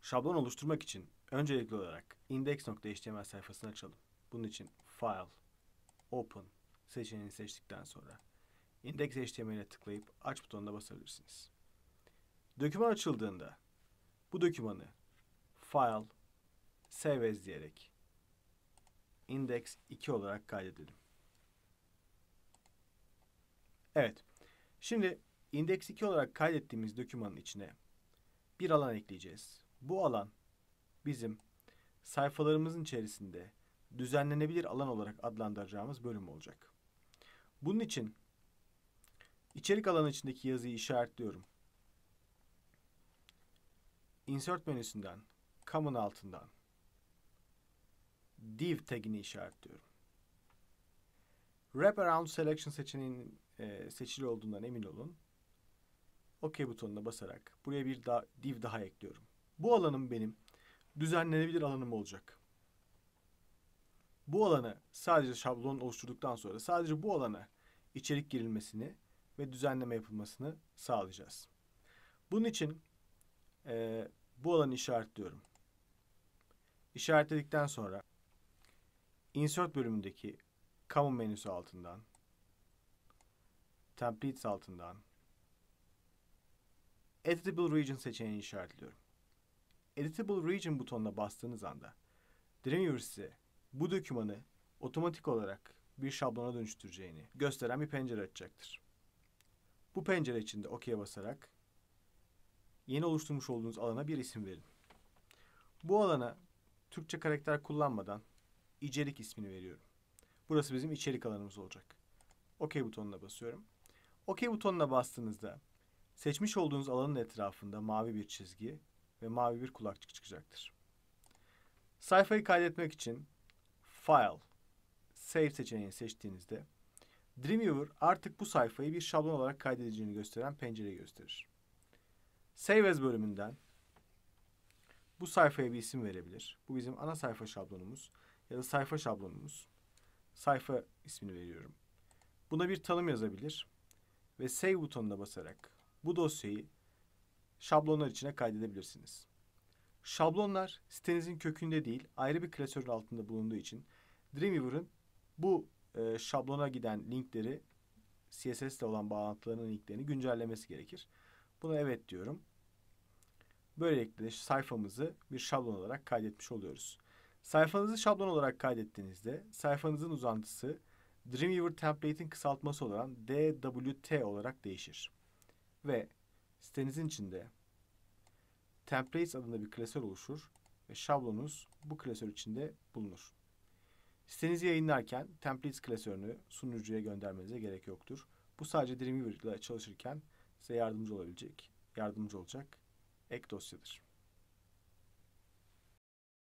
Şablon oluşturmak için öncelikli olarak index.html sayfasını açalım. Bunun için File, Open seçeneğini seçtikten sonra index.html'e tıklayıp aç butonuna basabilirsiniz. Doküman açıldığında bu dokümanı File, Save As diyerek index 2 olarak kaydedelim. Evet, şimdi index 2 olarak kaydettiğimiz dokümanın içine bir alan ekleyeceğiz. Bu alan bizim sayfalarımızın içerisinde düzenlenebilir alan olarak adlandıracağımız bölüm olacak. Bunun için içerik alanı içindeki yazıyı işaretliyorum. Insert menüsünden, Common altından Div tagini işaretliyorum. Wraparound Selection seçeneğinin seçili olduğundan emin olun. OK butonuna basarak buraya bir div daha ekliyorum. Bu alanım benim düzenlenebilir alanım olacak. Bu alanı sadece şablon oluşturduktan sonra sadece bu alana içerik girilmesini ve düzenleme yapılmasını sağlayacağız. Bunun için bu alanı işaretliyorum. İşaretledikten sonra Insert bölümündeki Common menüsü altından, Templates altından Editable Region seçeneğini işaretliyorum. Editable Region butonuna bastığınız anda Dreamweaver size bu dokümanı otomatik olarak bir şablona dönüştüreceğini gösteren bir pencere açacaktır. Bu pencere içinde OK'ye basarak yeni oluşturmuş olduğunuz alana bir isim verin. Bu alana Türkçe karakter kullanmadan içerik ismini veriyorum. Burası bizim içerik alanımız olacak. OK butonuna basıyorum. OK butonuna bastığınızda seçmiş olduğunuz alanın etrafında mavi bir çizgi ve mavi bir kulakçık çıkacaktır. Sayfayı kaydetmek için File, Save seçeneğini seçtiğinizde Dreamweaver artık bu sayfayı bir şablon olarak kaydedeceğini gösteren pencereyi gösterir. Save As bölümünden bu sayfaya bir isim verebilir. Bu bizim ana sayfa şablonumuz ya da sayfa şablonumuz. Sayfa ismini veriyorum. Buna bir tanım yazabilir ve Save butonuna basarak bu dosyayı şablonlar içine kaydedebilirsiniz. Şablonlar sitenizin kökünde değil, ayrı bir klasörün altında bulunduğu için Dreamweaver'ın bu şablona giden linkleri, CSS ile olan bağlantılarının linklerini güncellemesi gerekir. Buna evet diyorum. Böylelikle sayfamızı bir şablon olarak kaydetmiş oluyoruz. Sayfanızı şablon olarak kaydettiğinizde sayfanızın uzantısı Dreamweaver template'in kısaltması olan DWT olarak değişir. Ve sitenizin içinde Templates adında bir klasör oluşur ve şablonunuz bu klasör içinde bulunur. Sitenizi yayınlarken Templates klasörünü sunucuya göndermenize gerek yoktur. Bu sadece Dreamweaver ile çalışırken size yardımcı olacak ek dosyadır.